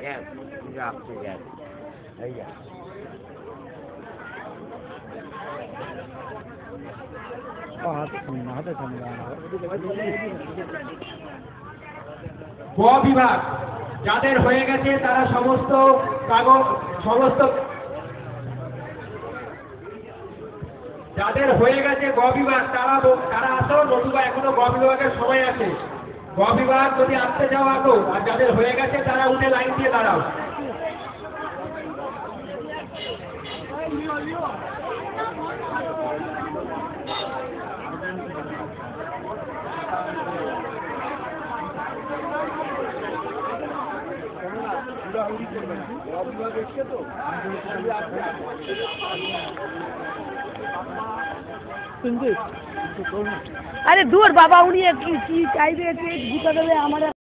বিভাগ যাদের হয়ে গেছে তারা সমস্ত কাগজ যাদের হয়ে গেছে গ বিভাগ তারা আসো, নতুবা এখনো গ বিভাগের সময় আছে। গ বিভাগ যদি আসতে যাও আগো, আর যাদের হয়ে গেছে তারা উঠে লাইন দিয়ে দাঁড়াও। अरे दूर बाबा उन्हीं की चाहिए